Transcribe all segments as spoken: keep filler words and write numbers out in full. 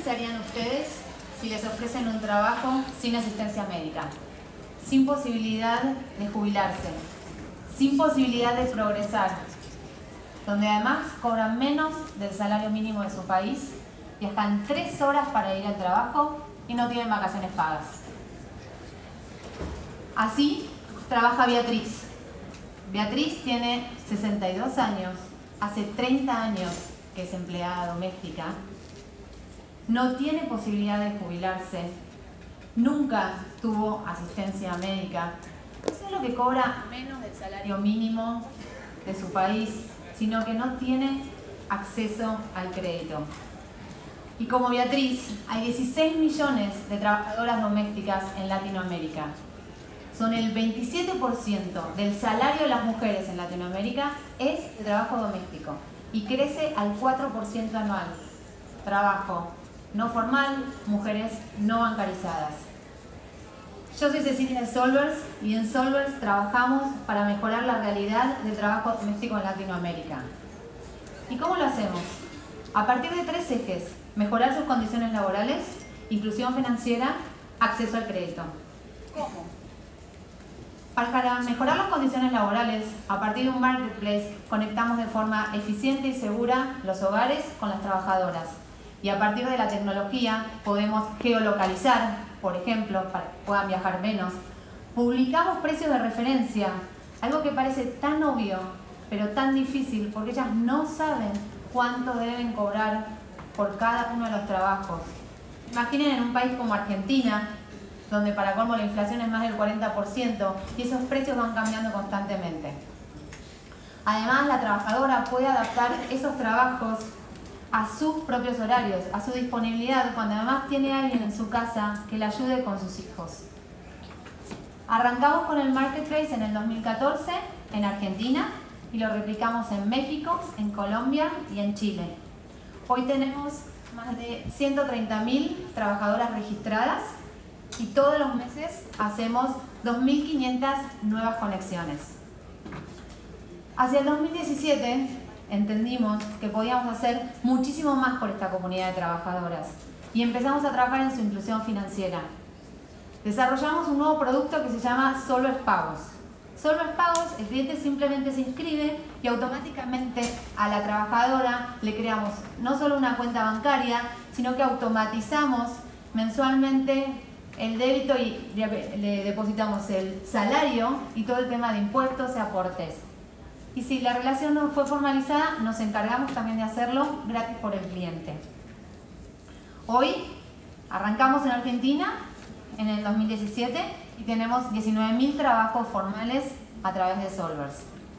pensarían ustedes si les ofrecen un trabajo sin asistencia médica, sin posibilidad de jubilarse, sin posibilidad de progresar, donde además cobran menos del salario mínimo de su país, viajan tres horas para ir al trabajo y no tienen vacaciones pagas? Así trabaja Beatriz. Beatriz tiene sesenta y dos años, hace treinta años que es empleada doméstica, no tiene posibilidad de jubilarse, nunca tuvo asistencia médica, no es lo que cobra menos del salario mínimo de su país, sino que no tiene acceso al crédito. Y como Beatriz, hay dieciséis millones de trabajadoras domésticas en Latinoamérica. Son el veintisiete por ciento del salario de las mujeres en Latinoamérica es de trabajo doméstico y crece al cuatro por ciento anual. Trabajo no formal, mujeres no bancarizadas. Yo soy Cecilia de Solvers y en Solvers trabajamos para mejorar la realidad del trabajo doméstico en Latinoamérica. ¿Y cómo lo hacemos? A partir de tres ejes: mejorar sus condiciones laborales, inclusión financiera, acceso al crédito. ¿Cómo? Para mejorar las condiciones laborales, a partir de un marketplace, conectamos de forma eficiente y segura los hogares con las trabajadoras. Y a partir de la tecnología podemos geolocalizar, por ejemplo, para que puedan viajar menos. Publicamos precios de referencia, algo que parece tan obvio, pero tan difícil, porque ellas no saben cuánto deben cobrar por cada uno de los trabajos. Imaginen en un país como Argentina, donde para colmo la inflación es más del cuarenta por ciento y esos precios van cambiando constantemente. Además, la trabajadora puede adaptar esos trabajos a sus propios horarios, a su disponibilidad, cuando además tiene a alguien en su casa que la ayude con sus hijos. Arrancamos con el Marketplace en el dos mil catorce en Argentina y lo replicamos en México, en Colombia y en Chile. Hoy tenemos más de ciento treinta mil trabajadoras registradas y todos los meses hacemos dos mil quinientas nuevas conexiones. Hacia el dos mil diecisiete entendimos que podíamos hacer muchísimo más por esta comunidad de trabajadoras y empezamos a trabajar en su inclusión financiera. Desarrollamos un nuevo producto que se llama Solvers Pagos. Solvers Pagos, el cliente simplemente se inscribe y automáticamente a la trabajadora le creamos no solo una cuenta bancaria, sino que automatizamos mensualmente el débito y le depositamos el salario y todo el tema de impuestos y aportes. Y si la relación no fue formalizada, nos encargamos también de hacerlo gratis por el cliente. Hoy arrancamos en Argentina en el dos mil diecisiete y tenemos diecinueve mil trabajos formales a través de Solvers.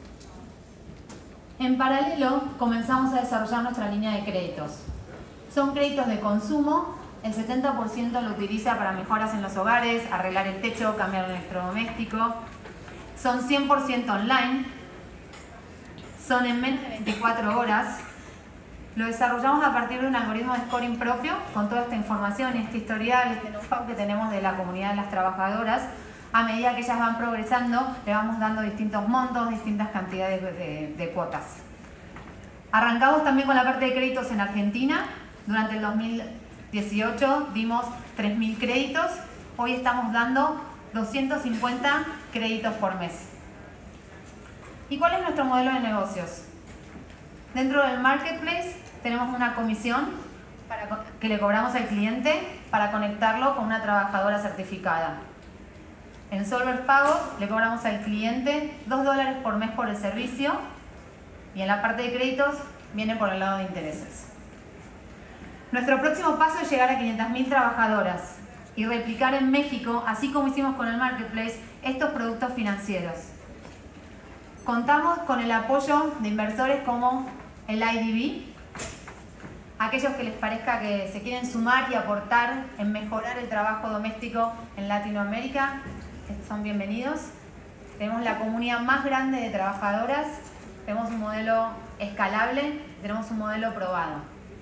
En paralelo, comenzamos a desarrollar nuestra línea de créditos. Son créditos de consumo. El setenta por ciento lo utiliza para mejoras en los hogares, arreglar el techo, cambiar un electrodoméstico. Son cien por ciento online. Son en menos de veinticuatro horas. Lo desarrollamos a partir de un algoritmo de scoring propio, con toda esta información y este historial, este know-how que tenemos de la comunidad de las trabajadoras. A medida que ellas van progresando, le vamos dando distintos montos, distintas cantidades de, de, de cuotas. Arrancamos también con la parte de créditos en Argentina. Durante el dos mil dieciocho dimos tres mil créditos. Hoy estamos dando doscientos cincuenta créditos por mes. ¿Y cuál es nuestro modelo de negocios? Dentro del Marketplace tenemos una comisión para, que le cobramos al cliente para conectarlo con una trabajadora certificada. En Solvers Pagos le cobramos al cliente dos dólares por mes por el servicio y en la parte de créditos viene por el lado de intereses. Nuestro próximo paso es llegar a quinientas mil trabajadoras y replicar en México, así como hicimos con el Marketplace, estos productos financieros. Contamos con el apoyo de inversores como el I D B, aquellos que les parezca que se quieren sumar y aportar en mejorar el trabajo doméstico en Latinoamérica, son bienvenidos. Tenemos la comunidad más grande de trabajadoras, tenemos un modelo escalable, tenemos un modelo probado.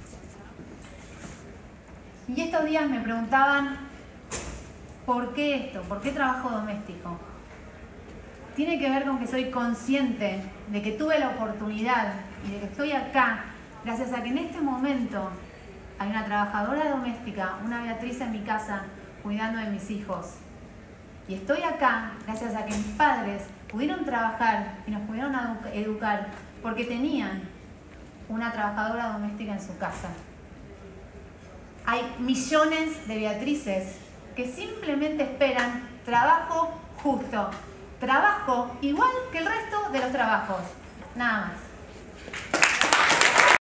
Y estos días me preguntaban, ¿por qué esto? ¿Por qué trabajo doméstico? Tiene que ver con que soy consciente de que tuve la oportunidad y de que estoy acá gracias a que en este momento hay una trabajadora doméstica, una Beatriz en mi casa, cuidando de mis hijos. Y estoy acá gracias a que mis padres pudieron trabajar y nos pudieron educar porque tenían una trabajadora doméstica en su casa. Hay millones de Beatrices que simplemente esperan trabajo justo, trabajo igual que el resto de los trabajos, nada más.